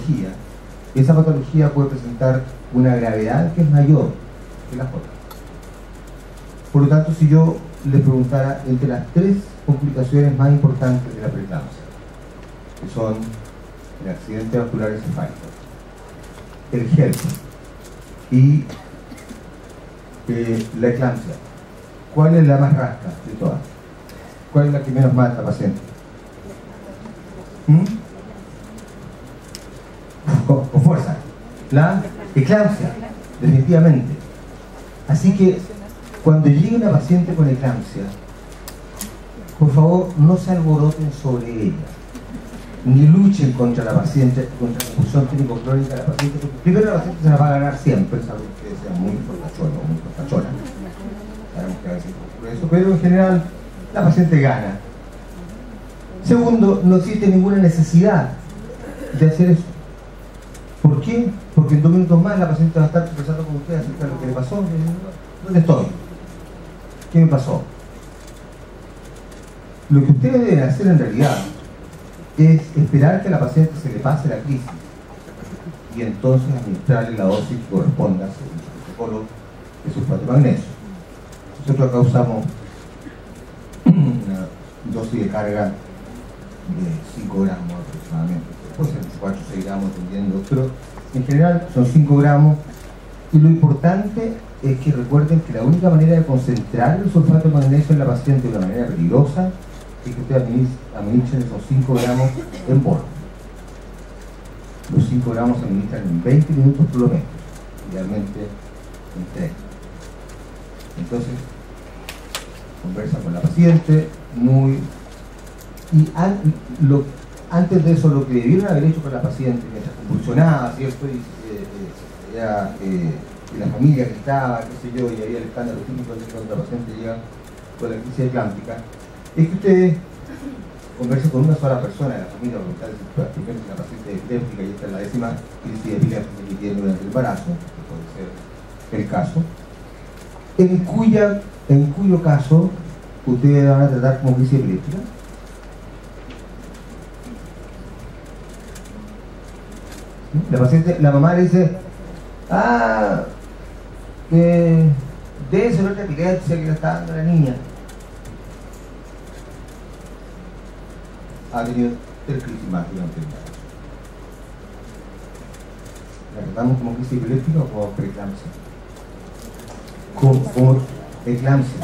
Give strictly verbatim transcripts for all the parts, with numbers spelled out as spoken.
patología, esa patología puede presentar una gravedad que es mayor que las otras. Por lo tanto, si yo le preguntara entre las tres complicaciones más importantes de la preeclampsia, que son el accidente vascular encefálico, el H E L P y eh, la eclampsia, ¿cuál es la más rasca de todas? ¿Cuál es la que menos mata al paciente? ¿Mm? Con, con fuerza. La eclampsia, definitivamente. Así que cuando llegue una paciente con eclampsia, por favor no se alboroten sobre ella, ni luchen contra la paciente, contra la confusión clínico-crónica de la paciente, porque primero la paciente se la va a ganar siempre, salvo que sea muy fortachona o muy fortachona. Sabemos que a veces ocurre eso, pero en general la paciente gana. Segundo, no existe ninguna necesidad de hacer eso. ¿Por qué? Porque en dos minutos más la paciente va a estar conversando con usted acerca de lo que le pasó. ¿Dónde estoy? ¿Qué me pasó? Lo que ustedes deben hacer en realidad es esperar que a la paciente se le pase la crisis y entonces administrarle la dosis que corresponda según el protocolo de sulfato de magnesio. Nosotros acá usamos una dosis de carga de cinco gramos aproximadamente, puede ser cuatro o seis gramos dependiendo, pero en general son cinco gramos, y lo importante es que recuerden que la única manera de concentrar el sulfato de magnesio en la paciente de una manera peligrosa es que ustedes administren esos cinco gramos en polvo. Los cinco gramos se administran en veinte minutos por lo menos, idealmente en treinta. Entonces, conversa con la paciente, muy... Y an, lo, antes de eso, lo que debieron haber hecho con la paciente, mientras convulsionaba, ¿cierto? Y, eh, eh, era, eh, y la familia gritaba, qué sé yo, y había el escándalo típico de cuando la paciente llega con la crisis eclámptica, es que ustedes conversen con una sola persona de la familia, por ejemplo, si la paciente es epiléptica y esta es la décima crisis epiléptica que tiene durante el embarazo, que puede ser el caso, en, cuya, en cuyo caso ustedes van a tratar como crisis epiléptica. La paciente, la mamá le dice, ah, que debe ser otra epilepsia que le está dando a la niña. Ha tenido tres crisis más durante el embarazo. ¿La tratamos como crisis epiléptica o como preeclampsia? Como, como eclampsia.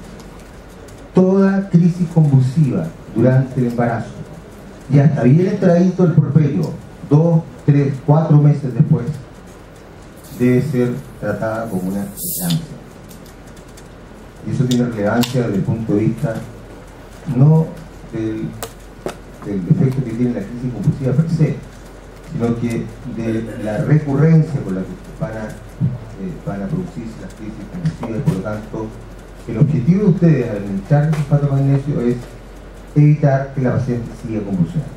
Toda crisis convulsiva durante el embarazo y hasta bien entradito el puerperio, dos, tres, cuatro meses después, debe ser tratada como una eclampsia. Y eso tiene relevancia desde el punto de vista no del, del defecto que tiene la crisis convulsiva per se, sino que de la recurrencia con la que van a, eh, van a producirse las crisis convulsivas, y por lo tanto el objetivo de ustedes al administrar el sulfato de magnesio es evitar que la paciente siga convulsionando.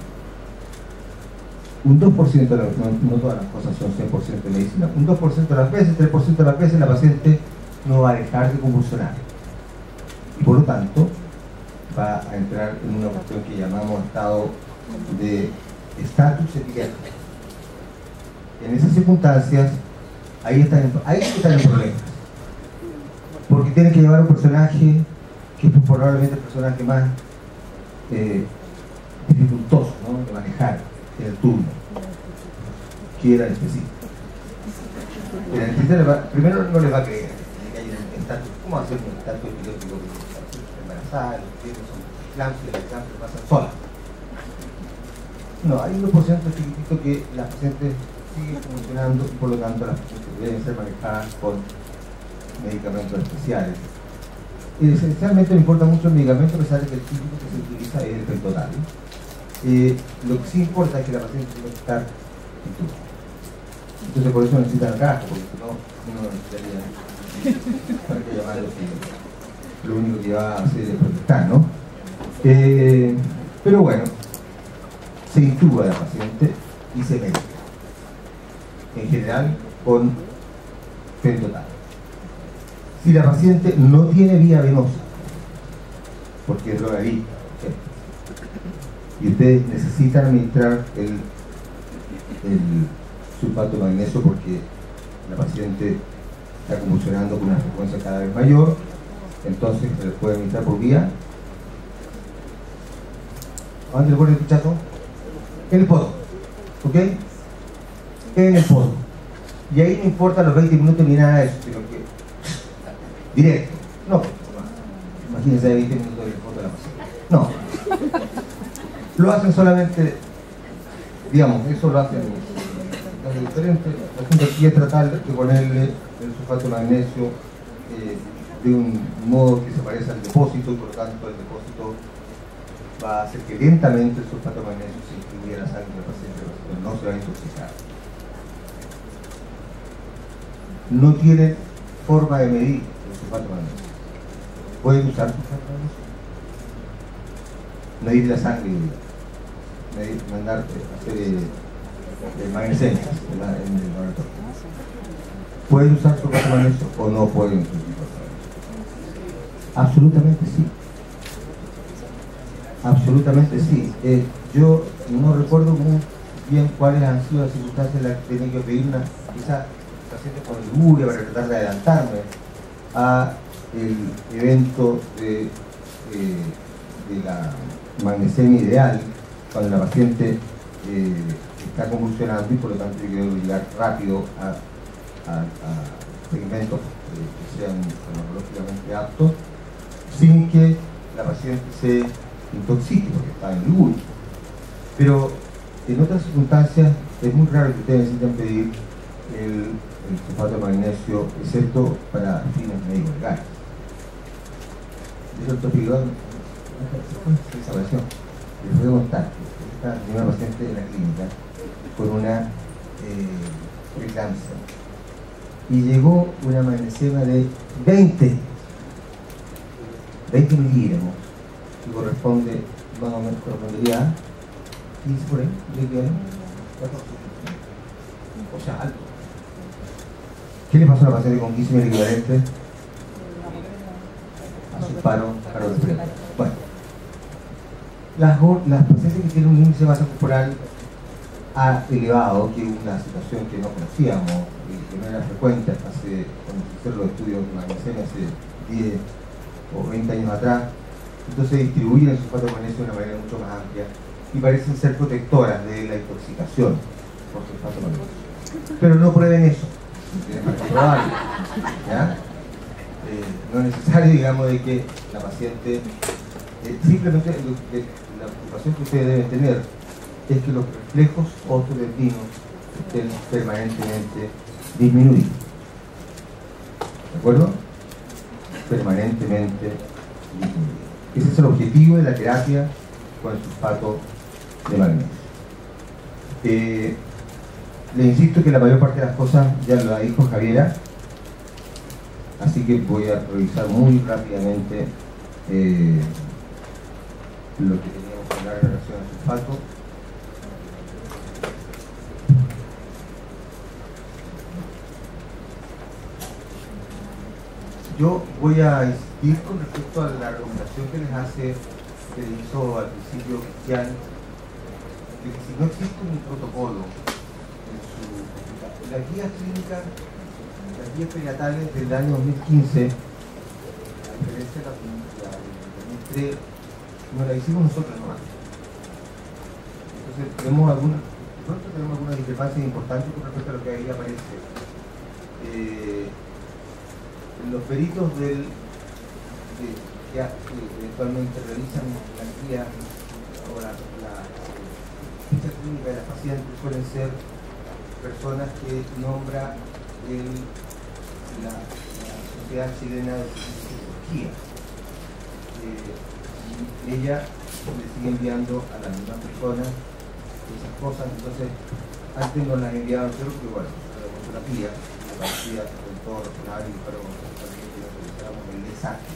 Un dos por ciento, de la, no, no todas las cosas son cien por ciento de medicina, un dos por ciento de las veces, tres por ciento de las veces la paciente no va a dejar de convulsionar y por lo tanto va a entrar en una cuestión que llamamos estado de estatus epiléptico. En esas circunstancias ahí están, ahí están los problemas, porque tienen que llevar un personaje que es probablemente el personaje más eh, dificultoso, ¿no?, de manejar en el turno, que era el específico. El anestesista primero no les va a creer que hay un estatus. ¿Cómo hacer un estatus epiléptico embarazada? Los pies son eclampsia, las eclampsias pasan solas. No, hay un dos por ciento chiquitito que las pacientes siguen funcionando y por lo tanto las pacientes deben ser manejadas con medicamentos especiales. Y esencialmente me importa mucho el medicamento, a pesar de que el típico que se utiliza es el pentotal. Eh, lo que sí importa es que la paciente tiene que estar en turno. Entonces por eso necesitan caja, porque si no, uno no necesitaría para que llamarlo, que lo único que va a hacer es protestar, ¿no? Eh, pero bueno, se intuba a la paciente y se medica, en general con pentotal. Si la paciente no tiene vía venosa, porque es drogadicta, y ustedes necesitan administrar el el sulfato de magnesio porque la paciente está convulsionando con una frecuencia cada vez mayor, entonces se le puede administrar por vía. ¿A dónde le pone el chato? En el podo, ¿ok? En el podo. Y ahí no importa los veinte minutos ni nada de eso, sino que directo. No, imagínense veinte minutos de foto de la paciente. No. Lo hacen solamente, digamos, eso lo hacen es diferente. La gente aquí es tratar de ponerle el sulfato de magnesio eh, de un modo que se parezca al depósito, y por lo tanto el depósito va a hacer que lentamente el sulfato de magnesio se incluya en la sangre del paciente, pero no se va a intoxicar. No tiene forma de medir el sulfato de magnesio. ¿Pueden usar sulfato de magnesio? Medir la sangre, medir, mandar, hacer eh, eh, magnesemias en, la, en el laboratorio. ¿Pueden usar sulfato de magnesio o no pueden usar sulfato de magnesio? Absolutamente sí. Absolutamente sí. Eh, yo no recuerdo muy bien cuáles han sido las circunstancias en las que tenía que pedir una, quizá paciente con luria para tratar de adelantarme a el evento de, eh, de la magnesemia ideal, cuando la paciente eh, está convulsionando y por lo tanto yo quiero llegar rápido a, a, a segmentos eh, que sean farmacológicamente aptos, sin que la paciente se intoxique porque está en luria. Pero en otras circunstancias es muy raro que ustedes necesiten pedir el, el sulfato de magnesio, excepto para fines médicos legales. Eso topigón desapareció. Les voy a contar que esta primera paciente de la clínica con una eh, preeclampsia y llegó una magnesemia de veinte miligramos, que corresponde, más o menos correspondería a quince por ahí, o sea, alto. ¿Qué le pasó a la paciente con quince mil equivalentes? A su paro cardiorrespiratorio. Bueno, las, las pacientes que tienen un índice de masa corporal ha elevado, que es una situación que no conocíamos y que no era frecuente hasta hace, cuando se hicieron los estudios de magnesemia hace diez o veinte años atrás. Entonces distribuyen el sulfato de magnesio de una manera mucho más amplia y parecen ser protectoras de la intoxicación por sulfato de magnesio. Pero no prueben eso, tienen para comprobarlo, ¿ya? Eh, no es necesario, digamos, de que la paciente, eh, simplemente lo que, la preocupación que ustedes deben tener es que los reflejos osmotendinos estén permanentemente disminuidos. ¿De acuerdo? Permanentemente disminuidos. Ese es el objetivo de la terapia con el sulfato de magnesio. Eh, le insisto que la mayor parte de las cosas ya lo dijo Javiera, así que voy a revisar muy rápidamente eh, lo que teníamos que hablar en relación al sulfato. Yo voy a insistir con respecto a la recomendación que les hace, que les hizo al principio Cristian, de que si no existe un protocolo en su, las guías clínicas, las guías perinatales del año dos mil quince, a diferencia de la del dos mil tres, no la hicimos nosotros nomás. Entonces tenemos algunas, nosotros tenemos algunas discrepancias importantes con respecto a lo que ahí aparece. Eh, los peritos del, de, que, que eventualmente realizan la guía o la, la ficha clínica de las pacientes suelen ser personas que nombra el, la, la Sociedad Chilena de Cirugía. Eh, y ella le sigue enviando a las mismas personas esas cosas, entonces antes nos las enviaban nosotros, pero bueno, la fotografía parecía con todo razonable y para también que nos solicitáramos el desastre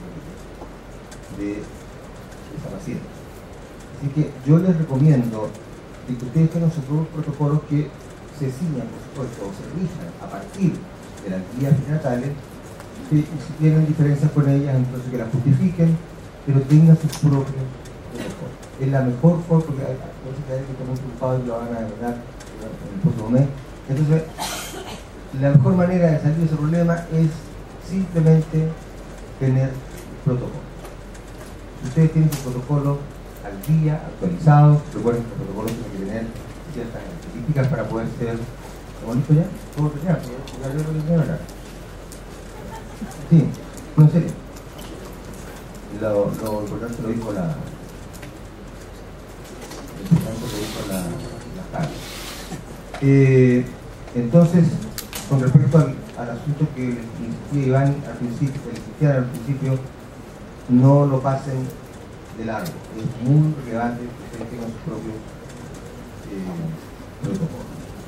de esa paciente. Así que yo les recomiendo que ustedes tengan sus propios protocolos que se ciñan, por supuesto, o se rijan a partir de las guías prenatales, y si tienen diferencias con ellas, entonces que las justifiquen, pero tengan sus propios protocolos. es la mejor forma, porque hay cosas que están muy preocupados y lo van a ganar en el próximo mes. Entonces, la mejor manera de salir de ese problema es simplemente tener protocolo. Ustedes tienen su protocolo al día, actualizado. Recuerden que el protocolo tiene que tener ciertas características para poder ser... ¿Estamos listos ya? ¿Puedo terminar? ¿Ya veo lo que tengo ahora? Sí, no, en serio. Lo, lo importante lo dijo la... Lo importante lo dijo la... la tarde. Eh, entonces, con respecto al, al asunto que les insistía Iván al principio, que les insistía al principio, no lo pasen de largo. Es muy relevante que ustedes tengan sus propios eh, protocolos.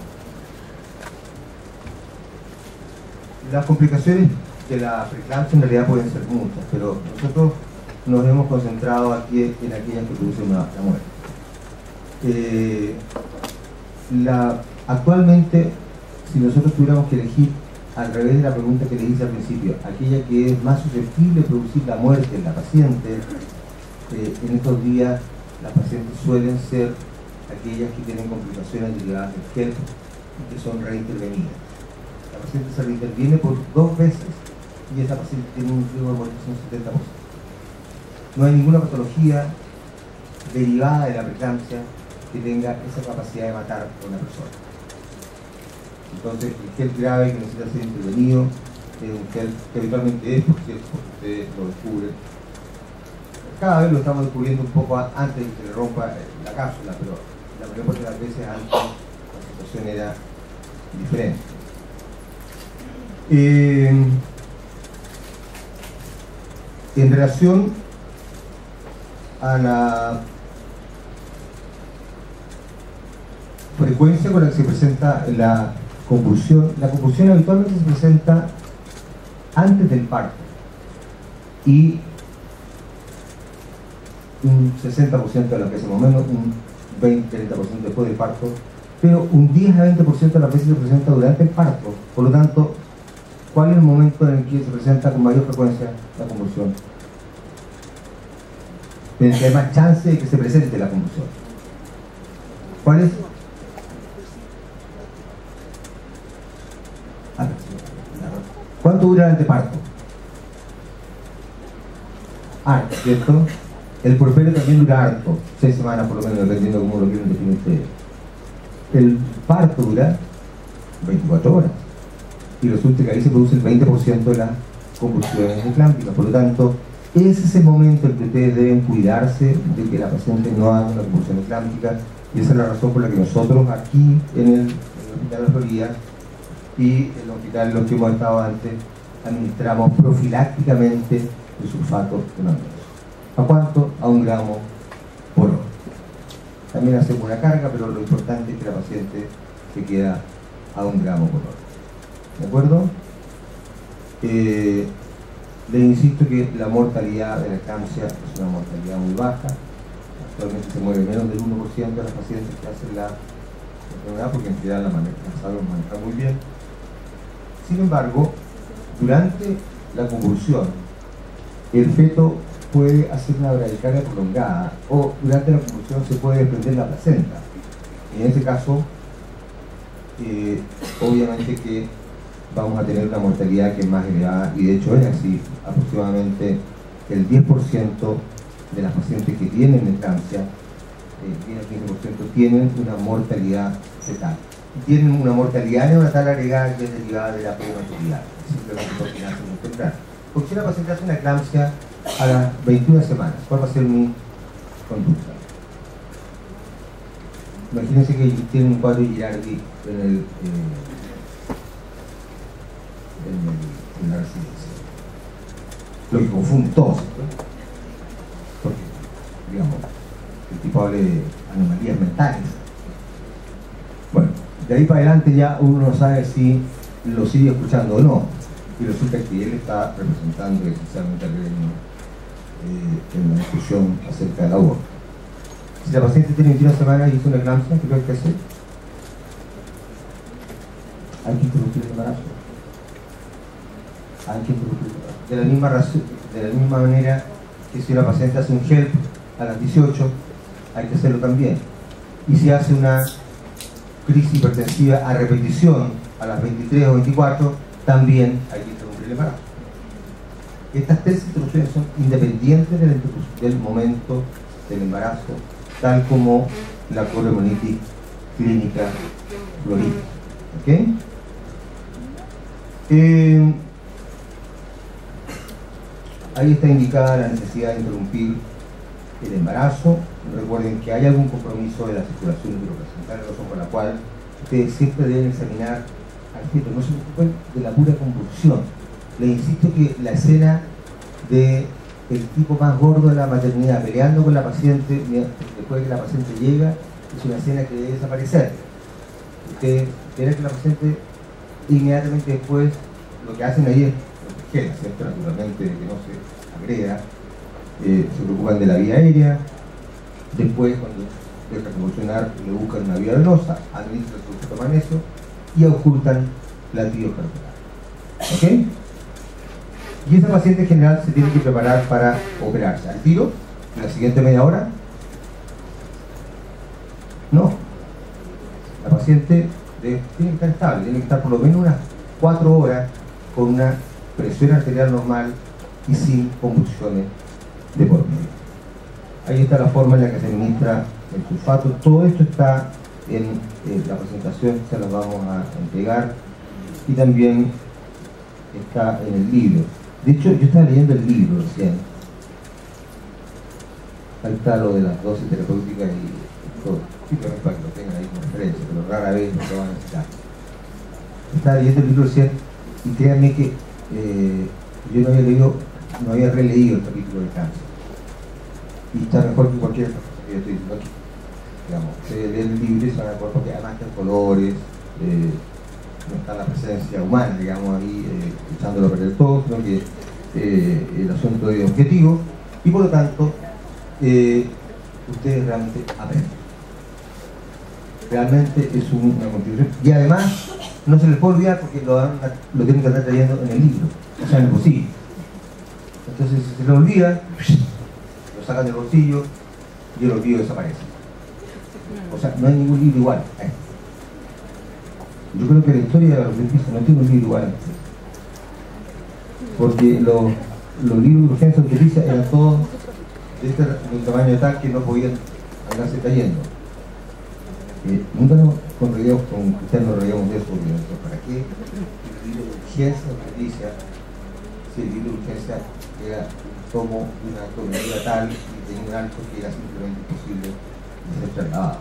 Las complicaciones de la preeclampsia en realidad pueden ser muchas, pero nosotros nos hemos concentrado aquí en aquellas que producen la, la muerte. Eh, la, actualmente, si nosotros tuviéramos que elegir al revés de la pregunta que le hice al principio, aquella que es más susceptible de producir la muerte en la paciente, eh, en estos días las pacientes suelen ser aquellas que tienen complicaciones derivadas del H E L P y que son reintervenidas. La paciente se reinterviene por dos veces y esa paciente tiene un riesgo de muerte de un setenta por ciento. No hay ninguna patología derivada de la preeclampsia que tenga esa capacidad de matar a una persona. Entonces, el H E L P grave que necesita ser intervenido es un H E L P que habitualmente es, por cierto, porque ustedes lo descubren. Cada vez lo estamos descubriendo un poco antes de que se le rompa la cápsula, pero la mayor parte de las veces antes la situación era diferente. Eh, en relación a la frecuencia con la que se presenta la convulsión, la convulsión habitualmente se presenta antes del parto y un sesenta por ciento de las veces, más o menos un veinte a treinta por ciento después del parto, pero un diez a veinte por ciento de las veces se presenta durante el parto. Por lo tanto, ¿cuál es el momento en el que se presenta con mayor frecuencia la convulsión? En el que hay más chance de que se presente la convulsión. ¿Cuál es? ¿Cuánto dura el anteparto? Ah, ¿cierto? El porperio también dura harto, seis semanas por lo menos, dependiendo de cómo lo quieren definir ustedes. El parto dura veinticuatro horas y resulta que ahí se produce el veinte por ciento de las convulsiones eclámpticas. Por lo tanto, es ese momento en que ustedes deben cuidarse de que la paciente no haga una convulsión eclámptica, y esa es la razón por la que nosotros aquí en el, en el Hospital de la Florida y en el hospital en los que hemos estado antes administramos profilácticamente el sulfato de magnesio. ¿A cuánto? A un gramo por hora. También hacemos una carga, pero lo importante es que la paciente se queda a un gramo por hora. ¿De acuerdo? Eh, les insisto que la mortalidad de la eclampsia es una mortalidad muy baja. Actualmente se muere menos del uno por ciento de las pacientes que hacen la enfermedad, porque en general la, la sabemos manejar muy bien. Sin embargo, durante la convulsión, el feto puede hacer una bradicardia prolongada o durante la convulsión se puede desprender la placenta. En ese caso, eh, obviamente que vamos a tener una mortalidad que es más elevada, y de hecho es así. Aproximadamente el diez por ciento de las pacientes que tienen eclampsia, el diez al quince por ciento tienen una mortalidad fetal. Tienen una mortalidad neonatal agregada que es derivada de la prematuridad, simplemente porque nacen muy temprano. Porque si una paciente hace una eclampsia a las veintiuna semanas, ¿cuál va a ser mi conducta? Imagínense que tienen un cuadro de Girardi en el eh, en, el, en la residencia, lo que confunde todo, ¿cierto? Porque, digamos, el tipo habla de anomalías mentales. Bueno, de ahí para adelante ya uno no sabe si lo sigue escuchando o no, y resulta que él está representando esencialmente al gremio eh, en la discusión acerca del aborto. Si la paciente tiene veintiuna semanas y hizo una eclampsia, ¿qué hay que hacer? Hay que interrumpir el embarazo. Hay que interrumpir el embarazo. De la misma razón, de la misma manera que si una paciente hace un H E L P a las dieciocho hay que hacerlo también. Y si hace una crisis hipertensiva a repetición a las veintitrés o veinticuatro, también hay que interrumpir el embarazo. Estas tres interrupciones son independientes del, del momento del embarazo, tal como la coriomonitis clínica florida. ¿Okay? Eh, ahí está indicada la necesidad de interrumpir el embarazo. Recuerden que hay algún compromiso de la circulación uteroplacental, razón por la cual ustedes siempre deben examinar al feto, no se preocupen de la pura convulsión. Les insisto que la escena de el tipo más gordo de la maternidad peleando con la paciente después de que la paciente llega es una escena que debe desaparecer. Ustedes quieren que la paciente inmediatamente después lo que hacen ahí es protegerla, ¿cierto? Naturalmente, de que no se agreda. Eh, se preocupan de la vía aérea. Después, cuando deja de convulsionar, le buscan una vía venosa, administran el sulfato de magnesio y ocultan la tiocarbonato. ¿Ok? Y esa paciente en general se tiene que preparar para operarse. ¿Al tiro? ¿En la siguiente media hora? No. La paciente debe, tiene que estar estable, tiene que estar por lo menos unas cuatro horas con una presión arterial normal y sin convulsiones de por medio. Ahí está la forma en la que se administra el sulfato. Todo esto está en eh, la presentación, se las vamos a entregar, y también está en el libro. De hecho, yo estaba leyendo el libro recién. Ahí está lo de las dosis terapéuticas y todo. Simplemente para que lo tengan ahí como referencia, pero rara vez lo van a necesitar. Estaba leyendo el libro recién y créanme que eh, yo no había leído, no había releído el capítulo de cáncer. Y está mejor que cualquier otra cosa que yo estoy diciendo aquí. Digamos, ustedes leen el libro y se van a acordar porque además están colores, eh, no está la presencia humana, digamos, ahí eh, echándolo a perder todo, sino que eh, el asunto es objetivo y por lo tanto eh, ustedes realmente aprenden. Realmente es un, una contribución y además no se les puede olvidar porque lo, van a, lo tienen que estar trayendo en el libro, o sea, en el bolsillo. Entonces, si se les olvida, lo sacan del bolsillo y el olvido desaparece. O sea, no hay ningún libro igual. Yo creo que la historia de los dentistas no tiene un libro igual. Porque los, los libros de urgencia de utiliza eran todos de este de un tamaño tal que no podían andarse cayendo. Eh, nunca nos con ustedes nos reíamos de eso, porque ¿para qué el libro de urgencia utiliza si el libro de urgencia era un tomo de una tonalidad tal y tenía un alto que era simplemente imposible de ser trasladado?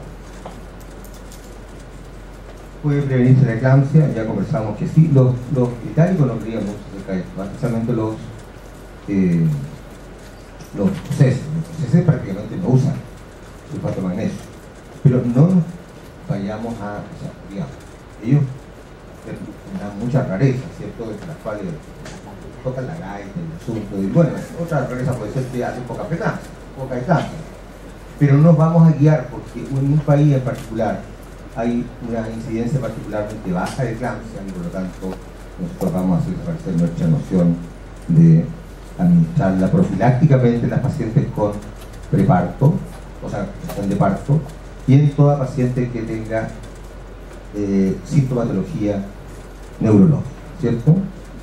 Puede prevenirse la eclampsia, ya conversamos que sí. Los, los británicos no creían mucho acerca de esto, especialmente los eh, los escoceses. Los escoceses prácticamente no usan sulfato de magnesio, pero no nos vayamos a, o sea, digamos, ellos dan muchas rarezas, ¿cierto?, de las cuales tocan la gaita, el asunto, y bueno, otra rareza puede ser que hacen poca eclampsia, poca eclampsia, pero no nos vamos a guiar porque en un país en particular hay una incidencia particularmente baja de eclampsia y por lo tanto nosotros vamos a hacer desaparecer nuestra noción de administrarla profilácticamente en las pacientes con preparto, o sea, que están de parto, y en toda paciente que tenga eh, sintomatología neurológica, ¿cierto?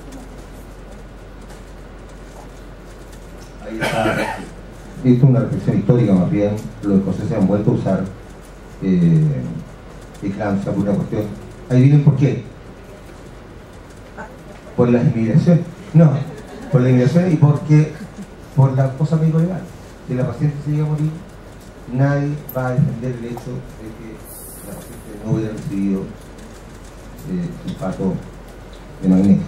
Ahí está, esto es una reflexión histórica más bien, los escoceses han vuelto a usar eh, eclampsia por una cuestión. Ahí vienen por qué. Por las inmigraciones. No, por la inmigración y porque por la cosa médico legal. Si la paciente se llega a morir, nadie va a defender el hecho de que la paciente no hubiera recibido eh, sulfato de magnesio.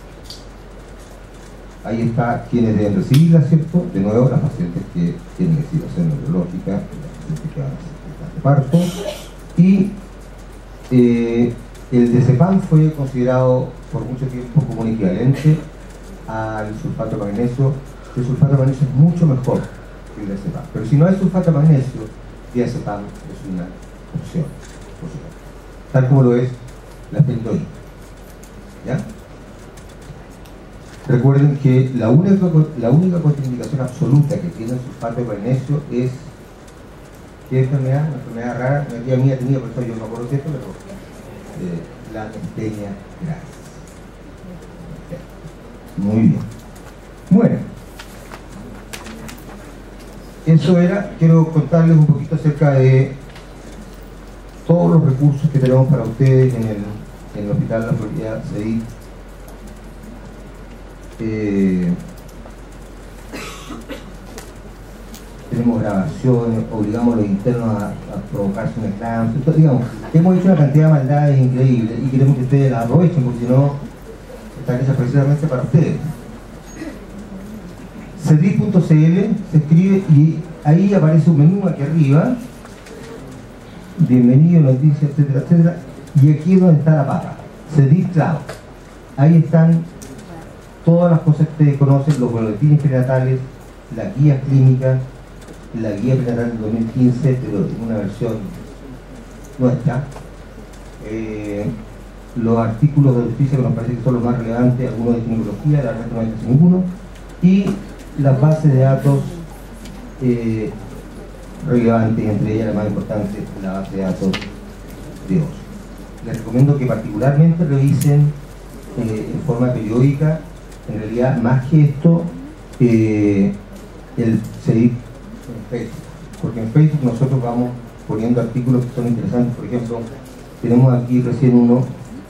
Ahí está quienes deben recibirla, ¿cierto? De nuevo, las pacientes que tienen situación neurológica, las pacientes que van a de parto. Y eh, el diazepam fue considerado por mucho tiempo como un equivalente al sulfato de magnesio. El sulfato de magnesio es mucho mejor que el diazepam, pero si no hay sulfato de magnesio, diazepam es una opción, por supuesto, tal como lo es la pentoína. ¿Ya? Recuerden que la única, la única contraindicación absoluta que tiene el sulfato de magnesio es ¿Qué enfermedad? Una enfermedad rara, una tía mía tenía, por eso yo no acuerdo de esto, pero eh, la astenia gravis. Muy bien. Bueno, eso era, quiero contarles un poquito acerca de todos los recursos que tenemos para ustedes en el, en el Hospital La Florida CEDIC. Eh, tenemos grabaciones, obligamos a los internos a, a provocarse un eclampsia, digamos, hemos hecho una cantidad de maldades increíbles y queremos que ustedes las aprovechen, porque si no, están hechas precisamente para ustedes. Cedic punto c l se escribe y ahí aparece un menú aquí arriba, bienvenido, noticias, etcétera, etcétera, y aquí es donde está la papa, Cedic Cloud. Ahí están todas las cosas que ustedes conocen, los boletines prenatales, las guías clínicas, la guía prenatal del dos mil quince, pero en una versión nuestra, eh, los artículos de justicia que nos parece que son los más relevantes, algunos de ginecología, la verdad no hay casi ninguno, y las bases de datos eh, relevantes, entre ellas la más importante, la base de datos de O S O. Les recomiendo que particularmente revisen eh, en forma periódica, en realidad más que esto, eh, el CEDIC en Facebook, porque en Facebook nosotros vamos poniendo artículos que son interesantes. Por ejemplo, tenemos aquí recién uno,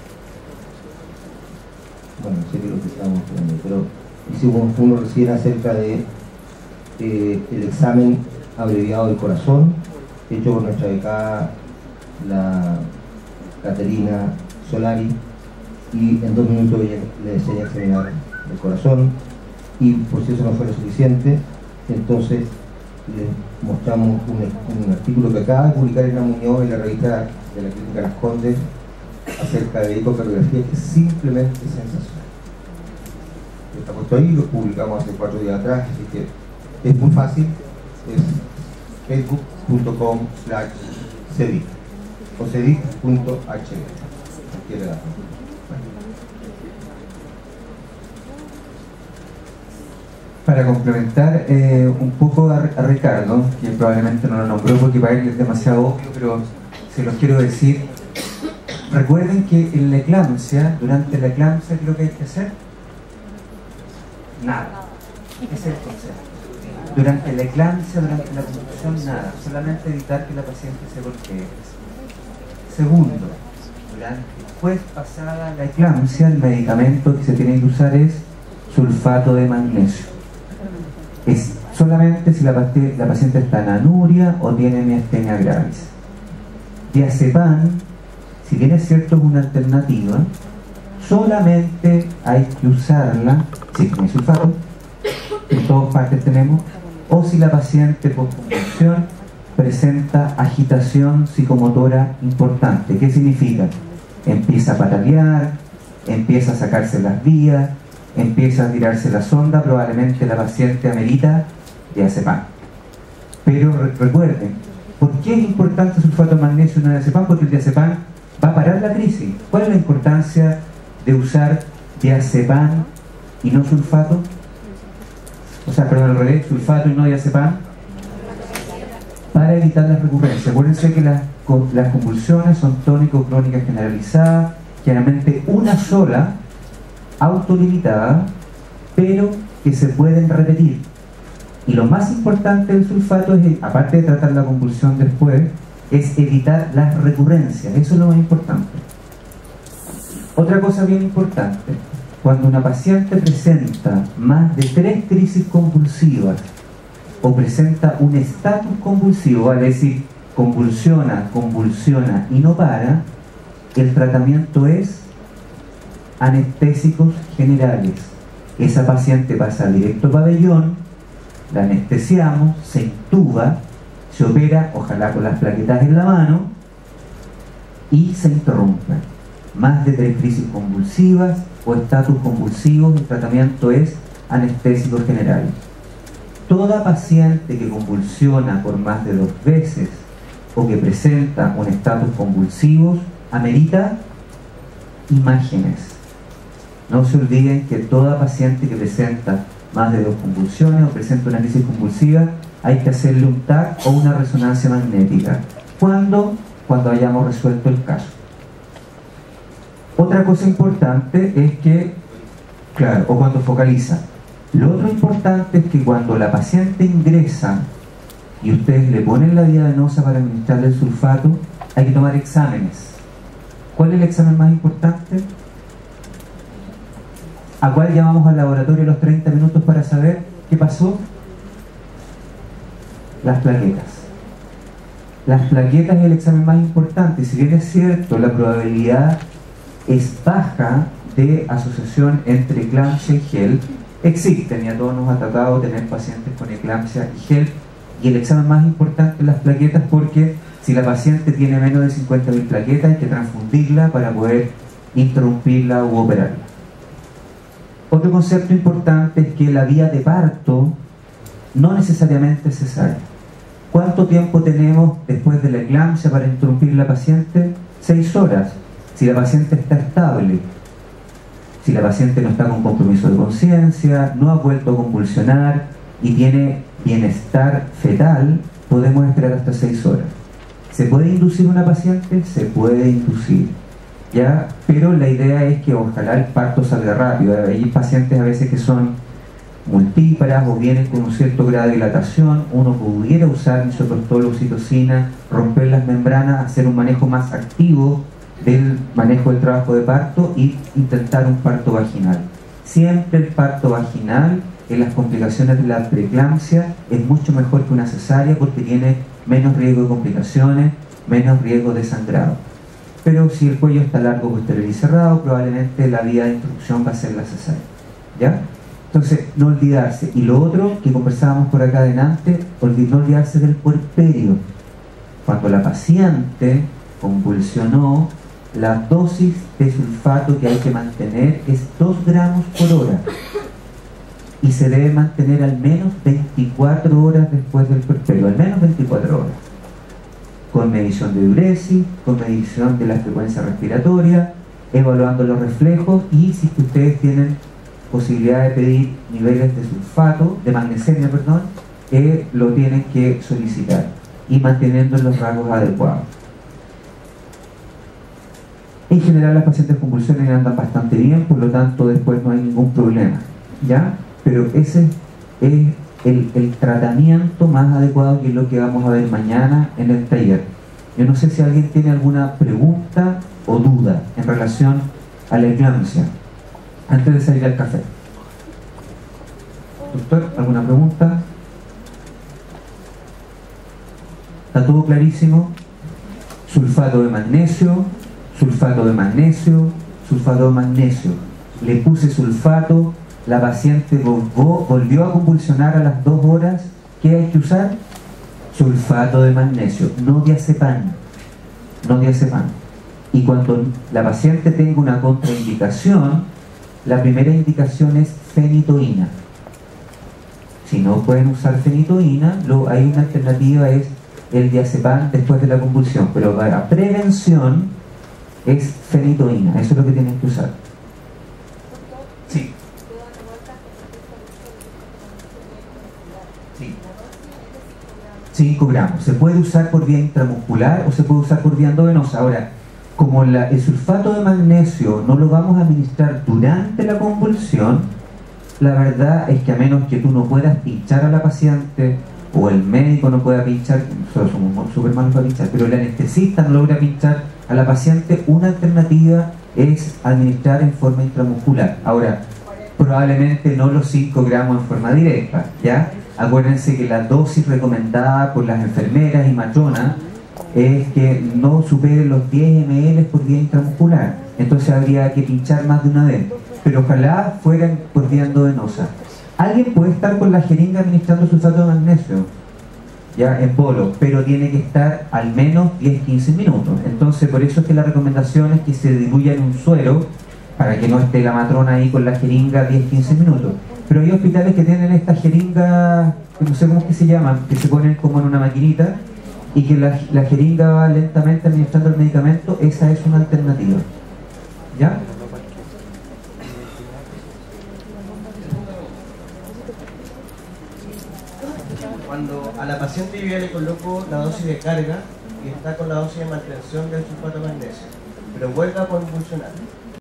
bueno, no sé qué es lo que estamos poniendo, pero hicimos uno recién acerca de eh, el examen abreviado del corazón, hecho por nuestra becada, la Caterina Solari, y en dos minutos ella le enseña a examinar el corazón, y por si eso no fuera suficiente, entonces les mostramos un, un artículo que acaba de publicar en la Muñoz en la revista de la Clínica Las Condes acerca de ecocardiografía, que es simplemente sensacional. Está puesto ahí, lo publicamos hace cuatro días atrás, así que es muy fácil, es facebook punto com slash cedic o cedic punto h d. Para complementar eh, un poco a, a Ricardo, que probablemente no lo nombró porque para él es demasiado obvio, pero se los quiero decir. Recuerden que en la eclampsia, durante la eclampsia, ¿qué es lo que hay que hacer? Nada. Ese es el concepto. Durante la eclampsia, durante la convulsión, nada. Solamente evitar que la paciente se golpee. Segundo, durante, después pasada la eclampsia, el medicamento que se tiene que usar es sulfato de magnesio. Es solamente si la, la paciente está en anuria o tiene miastenia gravis. Diazepam, si bien es cierto es una alternativa, solamente hay que usarla si tiene sulfato, en todas partes tenemos, o si la paciente por convulsión presenta agitación psicomotora importante. ¿Qué significa? Empieza a patalear, empieza a sacarse las vías, empieza a tirarse la sonda, probablemente la paciente amerita diazepam. Pero re recuerden, ¿por qué es importante el sulfato de magnesio en el diazepam? Porque el diazepam va a parar la crisis. ¿Cuál es la importancia de usar diazepam y no sulfato? O sea, perdón, al revés, sulfato y no diazepam, para evitar las recurrencias. Acuérdense que las, las convulsiones son tónico-crónicas generalizadas, generalmente una sola, autolimitada, pero que se pueden repetir. Y lo más importante del sulfato es, aparte de tratar la convulsión después, es evitar las recurrencias. Eso es lo más importante. Otra cosa bien importante, cuando una paciente presenta más de tres crisis convulsivas o presenta un estatus convulsivo, vale decir, convulsiona, convulsiona y no para, el tratamiento es anestésicos generales. Esa paciente pasa directo al pabellón, la anestesiamos, se intuba, se opera, ojalá con las plaquetas en la mano, y se interrumpe. Más de tres crisis convulsivas o estatus convulsivos, el tratamiento es anestésicos generales. Toda paciente que convulsiona por más de dos veces o que presenta un estatus convulsivo amerita imágenes. No se olviden que toda paciente que presenta más de dos convulsiones o presenta una crisis convulsiva, hay que hacerle un T A C o una resonancia magnética. ¿Cuándo? Cuando hayamos resuelto el caso. Otra cosa importante es que, claro, o cuando focaliza. Lo otro importante es que cuando la paciente ingresa y ustedes le ponen la vía venosa para administrarle el sulfato, hay que tomar exámenes. ¿Cuál es el examen más importante? ¿A cuál llamamos al laboratorio a los treinta minutos para saber qué pasó? Las plaquetas. Las plaquetas es el examen más importante. Si bien es cierto, la probabilidad es baja de asociación entre eclampsia y H E L, existen y a todos nos ha tocado tener pacientes con eclampsia y H E L, y el examen más importante es las plaquetas, porque si la paciente tiene menos de cincuenta mil plaquetas hay que transfundirla para poder interrumpirla u operarla. Otro concepto importante es que la vía de parto no necesariamente es cesárea. ¿Cuánto tiempo tenemos después de la eclampsia para interrumpir la paciente? Seis horas. Si la paciente está estable, si la paciente no está con compromiso de conciencia, no ha vuelto a convulsionar y tiene bienestar fetal, podemos esperar hasta seis horas. ¿Se puede inducir una paciente? Se puede inducir, ¿ya? Pero la idea es que ojalá el parto salga rápido. Hay pacientes a veces que son multíparas o vienen con un cierto grado de dilatación. Uno pudiera usar misoprostol o oxitocina, romper las membranas, hacer un manejo más activo del manejo del trabajo de parto y intentar un parto vaginal. Siempre el parto vaginal en las complicaciones de la preeclampsia es mucho mejor que una cesárea porque tiene menos riesgo de complicaciones, menos riesgo de sangrado. Pero si el cuello está largo, posterior y cerrado, probablemente la vía de instrucción va a ser la cesárea, ¿ya? Entonces, no olvidarse. Y lo otro que conversábamos por acá adelante, no olvidarse del puerperio. Cuando la paciente convulsionó, la dosis de sulfato que hay que mantener es dos gramos por hora y se debe mantener al menos veinticuatro horas después del puerperio, al menos veinticuatro horas, con medición de diuresis, con medición de la frecuencia respiratoria, evaluando los reflejos, y si ustedes tienen posibilidad de pedir niveles de sulfato, de magnesemia, perdón, eh, lo tienen que solicitar y manteniendo los rangos adecuados. En general las pacientes con convulsiones andan bastante bien, por lo tanto después no hay ningún problema, ¿ya? Pero ese es el, el tratamiento más adecuado, que es lo que vamos a ver mañana en el taller. Yo no sé si alguien tiene alguna pregunta o duda en relación a la eclampsia antes de salir al café. Doctor, ¿alguna pregunta? ¿Está todo clarísimo? Sulfato de magnesio, sulfato de magnesio, sulfato de magnesio. Le puse sulfato, la paciente volvió, volvió a convulsionar a las dos horas. ¿Qué hay que usar? Sulfato de magnesio, no diazepam, no diazepam. Y cuando la paciente tenga una contraindicación, la primera indicación es fenitoína. Si no pueden usar fenitoína, lo, hay una alternativa, es el diazepam después de la convulsión, pero para prevención es fenitoína, eso es lo que tienen que usar. Sí. Sí. cinco gramos. Se puede usar por vía intramuscular o se puede usar por vía endovenosa. Ahora, como la, el sulfato de magnesio no lo vamos a administrar durante la convulsión, la verdad es que a menos que tú no puedas pinchar a la paciente o el médico no pueda pinchar, nosotros somos súper malos para pinchar, pero el anestesista no logra pinchar a la paciente, una alternativa es administrar en forma intramuscular. Ahora, probablemente no los cinco gramos en forma directa, ¿ya? Acuérdense que la dosis recomendada por las enfermeras y matronas es que no supere los diez mililitros por vía intramuscular, entonces habría que pinchar más de una vez, pero ojalá fueran por vía endovenosa. Alguien puede estar con la jeringa administrando sulfato de magnesio, ya en polo, pero tiene que estar al menos diez a quince minutos. Entonces por eso es que la recomendación es que se diluya en un suero para que no esté la matrona ahí con la jeringa diez a quince minutos. Pero hay hospitales que tienen estas jeringas, que no sé cómo es que se llaman, que se ponen como en una maquinita y que la, la jeringa va lentamente administrando el medicamento. Esa es una alternativa, ¿ya? cuando a la paciente yo ya le coloco la dosis de carga y está con la dosis de mantención del sulfato de magnesio, pero vuelve a convulsionar.